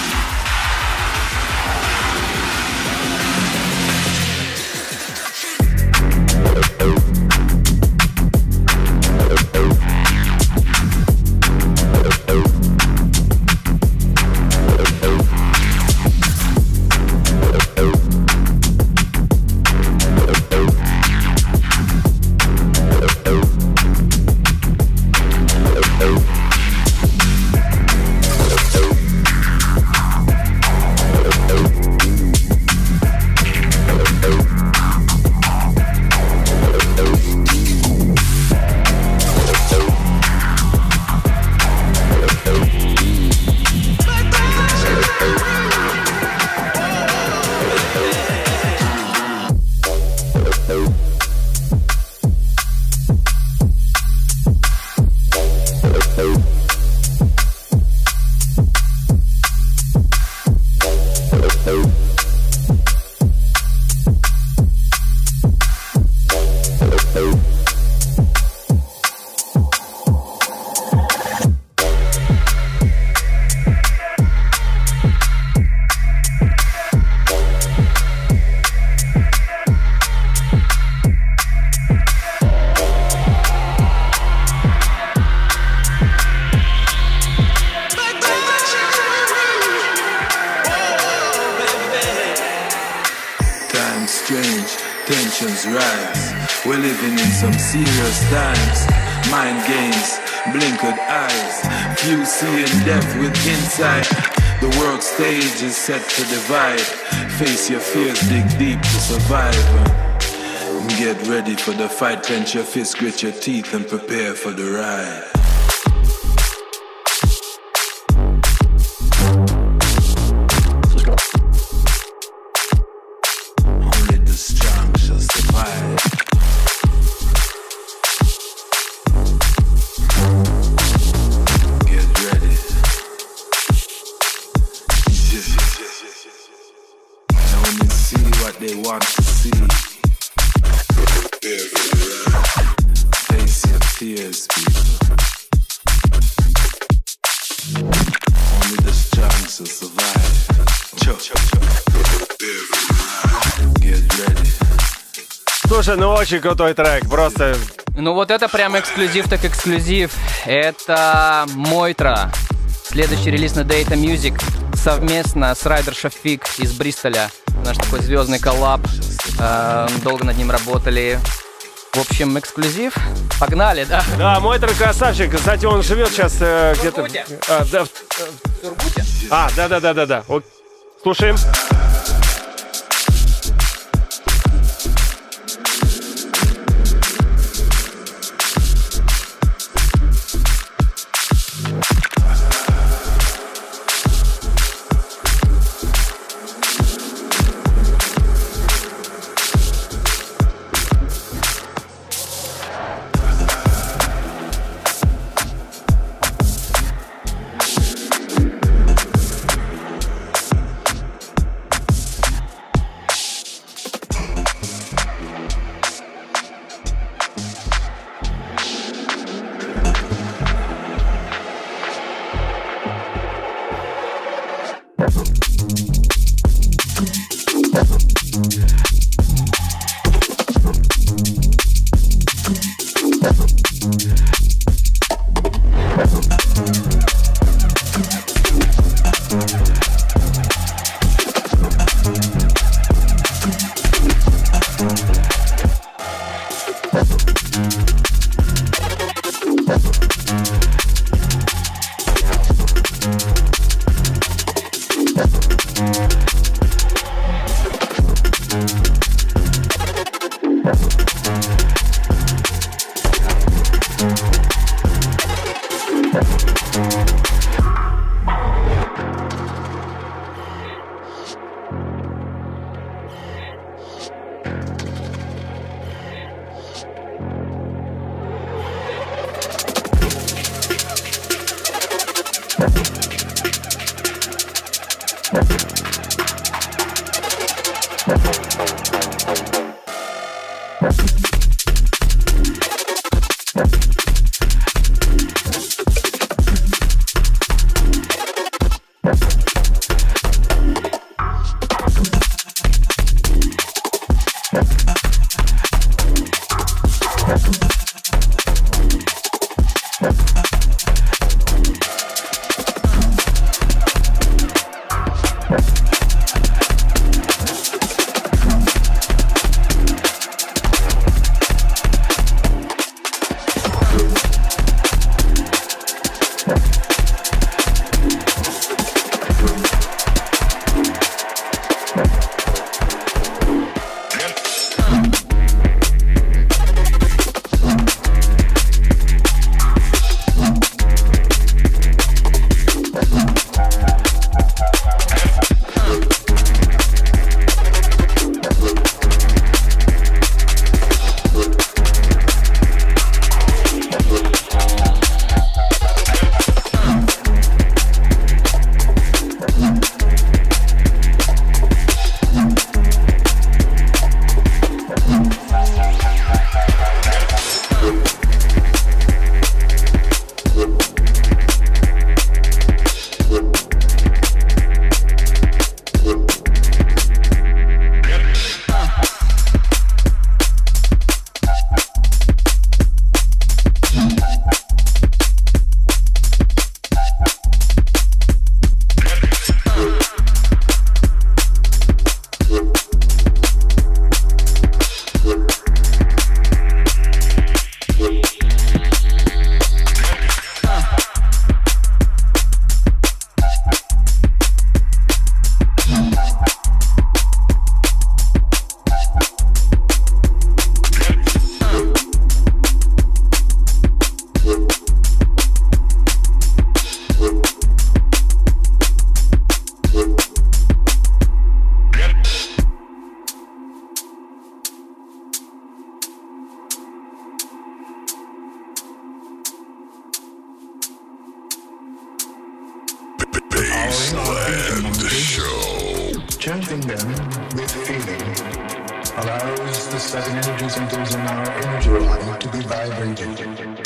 Tensions rise. We're living in some serious times. Mind games, blinkered eyes. Few seeing death with insight. The world stage is set to divide. Face your fears, dig deep to survive. Get ready for the fight. Clench your fist, grit your teeth, and prepare for the ride. They want to see. Face your fears, people. Only the strong to survive. Get ready. Слушай, ну очень крутой трек, просто... Ну вот это прям эксклюзив, так эксклюзив. Это Мойтра. Следующий релиз на Data Music совместно с Райдер Шафик из Бристоля. Наш такой звездный коллаб. Э, долго над ним работали. В общем, эксклюзив. Погнали, да? Да, Мойтра красавчик. Кстати, он живет сейчас э, где-то... А, да, в... в Сургуте? А, да-да-да-да-да. Слушаем. Baseland Show. Chanting them with feeling allows the seven energy centers in our energy line to be vibrated.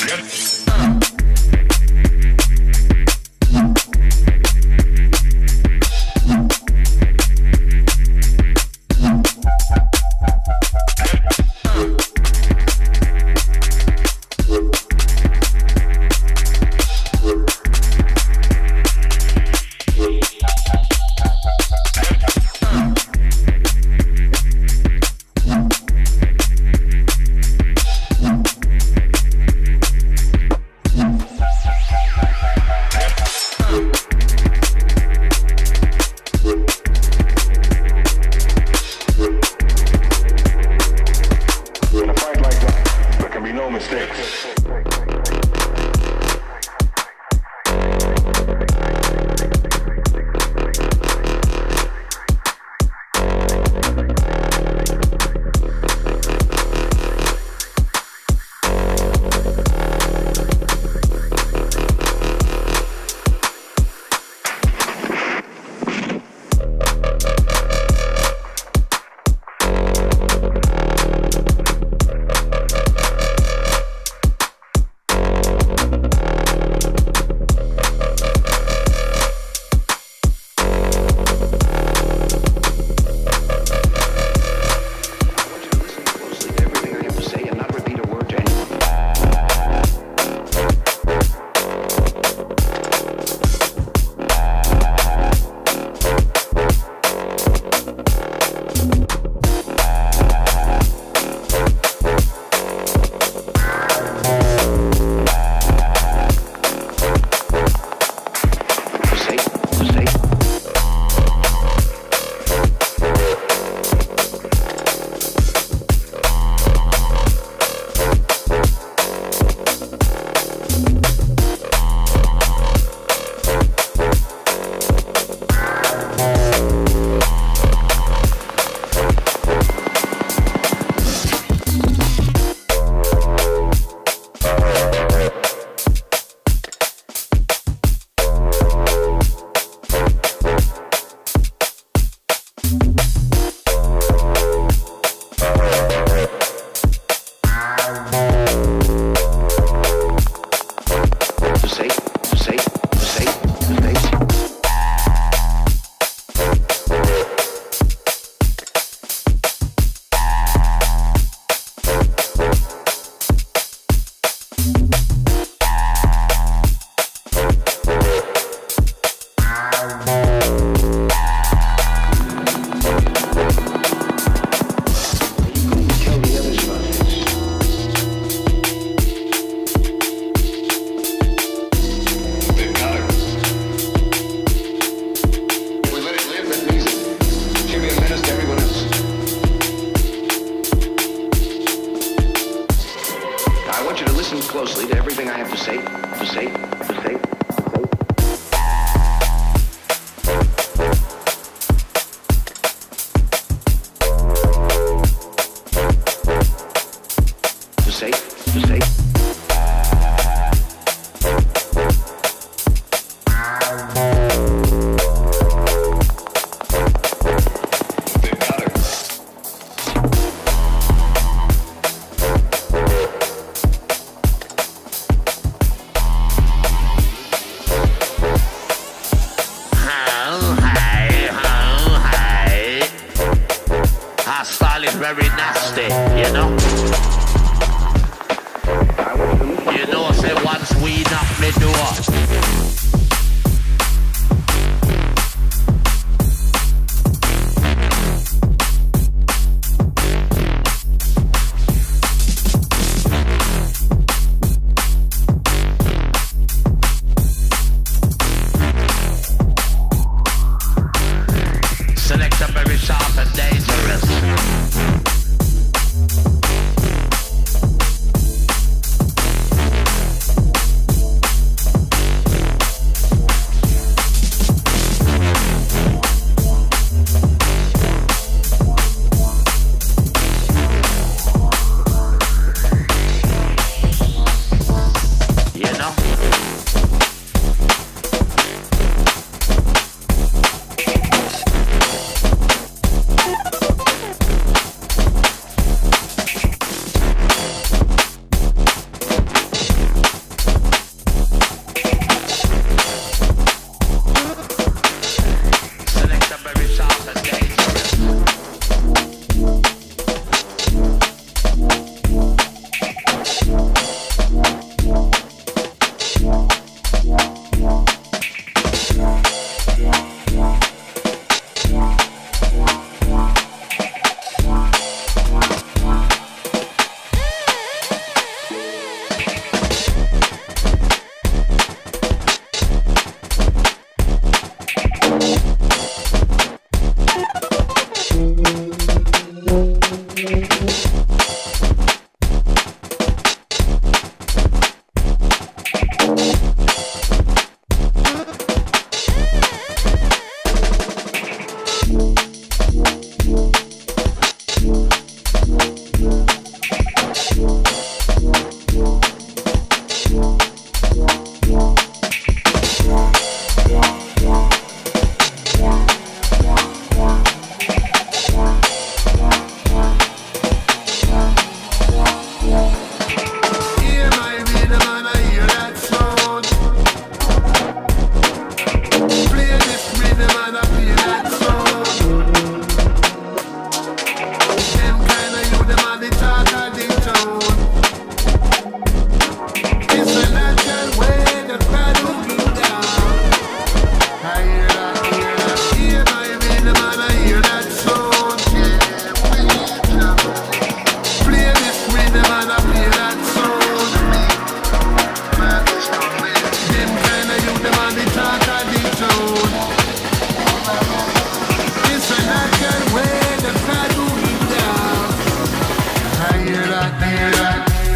Closely to everything I have to say, to say, to say. Very nasty, you know. You know, say once we knock me door. Selection very sharp and dangerous. the tune. It's a natural way the crowd moving down. I hear that, I hear that.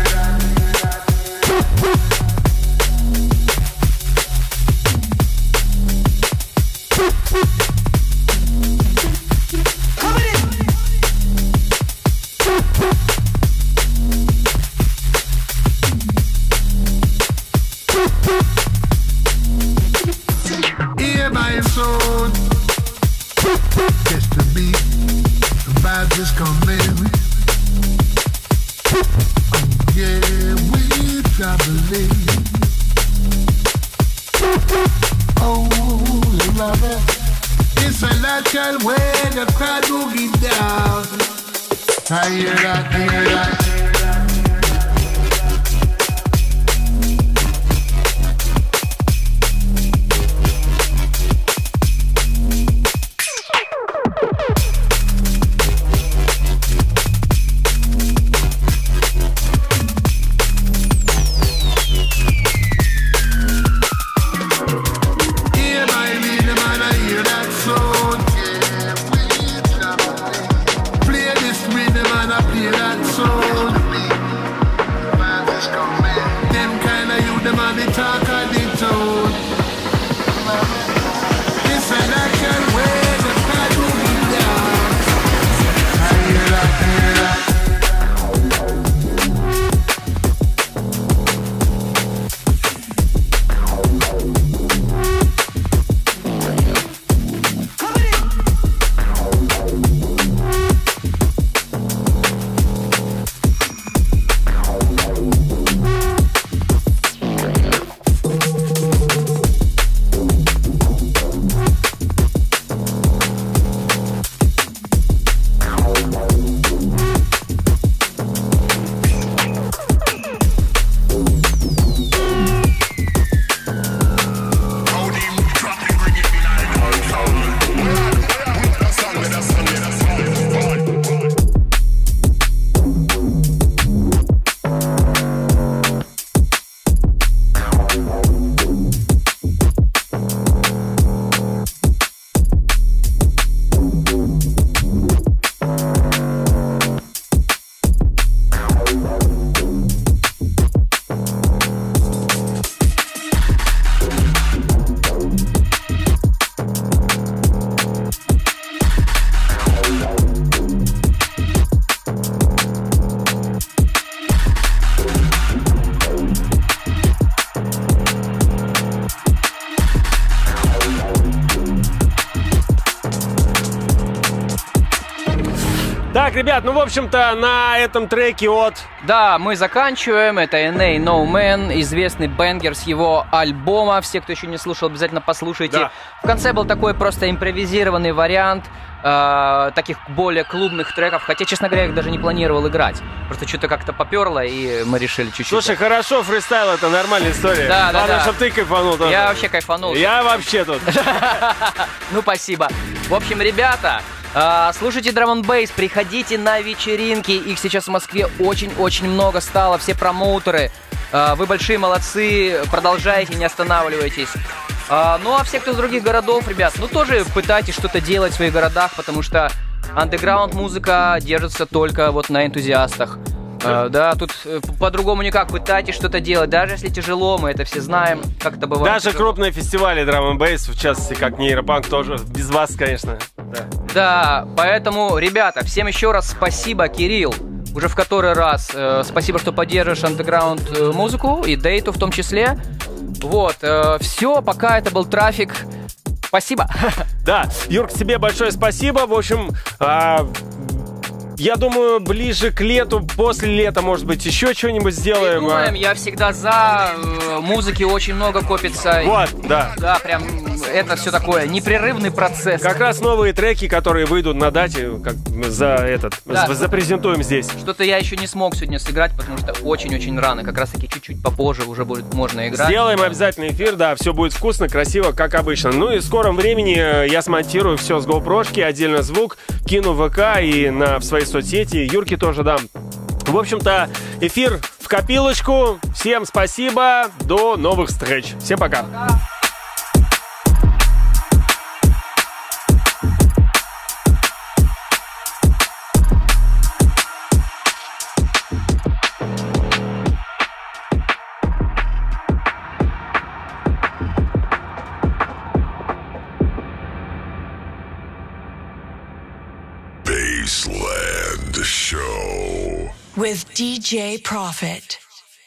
Hear my soul. Just the beat, the vibes is coming. Oh yeah, we traveling. Oh, love it. It's a natural way the crowd boogie down. I hear that, I hear that. Так, ребят, ну, в общем-то, на этом треке от... Да, мы заканчиваем. Это эн эй No Man, известный бенгер с его альбома. Все, кто еще не слушал, обязательно послушайте. Да. В конце был такой просто импровизированный вариант э, таких более клубных треков. Хотя, честно говоря, я их даже не планировал играть. Просто что-то как-то поперло, и мы решили чуть-чуть... Слушай, хорошо, фристайл — это нормальная история. Да, да, Главное, да. чтобы ты кайфанул тоже. Я вообще кайфанул. Я вообще тут. Ну, спасибо. В общем, ребята... Uh, слушайте Drum and Bass, приходите на вечеринки, их сейчас в Москве очень-очень много стало, все промоутеры, uh, вы большие молодцы, продолжайте, не останавливайтесь. Uh, ну а все, кто из других городов, ребят, ну тоже пытайтесь что-то делать в своих городах, потому что андеграунд музыка держится только вот на энтузиастах. Uh, да, тут uh, по-другому никак. Пытайтесь что-то делать, даже если тяжело, мы это все знаем, как это бывает. Даже тяжело. Крупные фестивали Drum and Bass, в частности, как Нейропанк, тоже без вас, конечно. Да. Да, поэтому, ребята, всем еще раз спасибо, Кирилл, уже в который раз. Э, спасибо, что поддерживаешь андеграунд э, музыку и Дейту в том числе. Вот, э, все, пока это был Трафик. Спасибо. Да, Юрк, тебе большое спасибо. В общем, а... я думаю, ближе к лету, после лета, может быть, еще что-нибудь сделаем. Думаем, я всегда за. Музыки очень много копится. Вот, да. Да, прям это все такое непрерывный процесс. Как раз новые треки, которые выйдут на дате, как за этот, да. запрезентуем здесь. Что-то я еще не смог сегодня сыграть, потому что очень-очень рано. Как раз таки чуть-чуть попозже уже будет можно играть. Сделаем обязательно эфир, да, все будет вкусно, красиво, как обычно. Ну и в скором времени я смонтирую все с GoPro-шки, отдельно звук, кину в ВК и на в свои соцсети. Юрке тоже дам. В общем-то, эфир в копилочку. Всем спасибо. До новых встреч. Всем пока. Пока. Baseland Show. With ди джей Profit.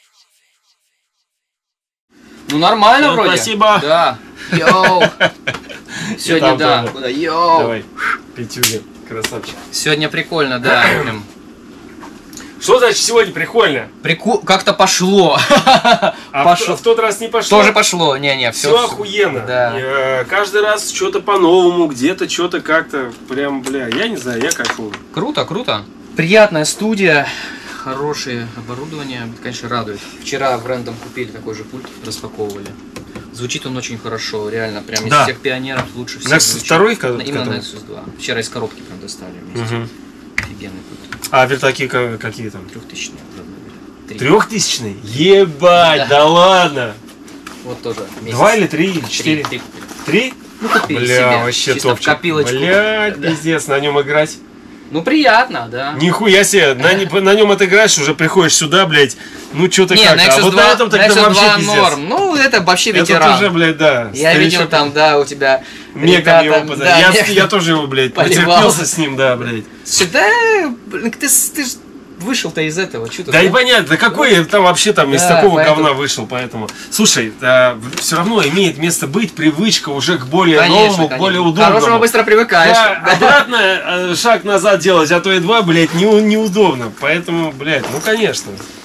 Ну нормально Ну, вроде. спасибо. Да. Йоу. Сегодня, да. тоже. Куда? Йоу. Давай, Петюня, красавчик. Сегодня прикольно, да. Прям. Что значит сегодня прикольно? Прику... Как-то пошло. А Пошло. в, в тот раз не пошло? Тоже пошло. Не-не, все. Все охуенно. Да. Я, каждый раз что-то по-новому, где-то что-то как-то. Прям, бля, я не знаю, я кайфую. Круто, круто. Приятная студия. Хорошее оборудование. Конечно, радует. Вчера в Random купили такой же пульт, распаковывали. Звучит он очень хорошо, реально, прям из Да. всех пионеров лучше всех. Nexus два, Именно который? Nexus два. Вчера из коробки прям достали вместе. Угу. Офигенный пульт. А вертаки какие там? Трехтысячные. Трехтысячный? Ебать, да. да ладно! Вот тоже. Месяц. Два или три, или четыре? Три. Три? Ну, купили Бля, себе. вообще Чисто топчик. в копилочку. Блядь, Да. пиздец, на нем играть. Ну, приятно, да. Нихуя себе, на, на нем отыграешь, уже приходишь сюда, блядь, ну что-то Не, как-то. А вот на этом тогда Nexus вообще два пиздец. норм. Ну, это вообще ветеран. Это уже, блядь, да. Я старичок. видел там, да, у тебя Мегом ребята, его да, подарил. я, мег- я тоже его, блядь, поливал. потерпелся с ним, да, блядь. Слушай, да, блин, ты, ты ж вышел-то из этого, что ты... Да и понятно, да какой я там вообще там из Да, такого поэтому- говна вышел, поэтому. Слушай, все равно имеет место быть привычка уже к более Конечно, новому, к конечно. более К удобному. хорошему быстро привыкаешь. Да, Да. обратно э, шаг назад делать, а то и два, блядь, не, неудобно. Поэтому, блядь, ну конечно.